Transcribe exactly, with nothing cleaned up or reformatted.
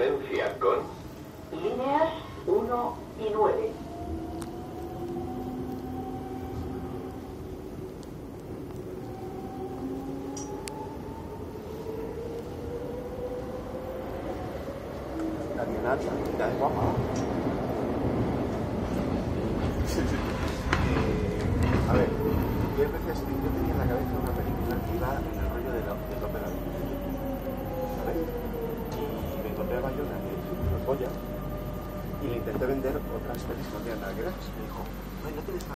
frecuencia con líneas uno y nueve. La avionata, ya es guapa. eh, a ver, yo veces yo tenía en la cabeza una película que iba en el rollo de la, del ópera, ¿sabes? Y me encontré a Bayona, que es una polla, y le intenté vender otras pelis que no tenían nada que ver. Me dijo, no, no tienes nada.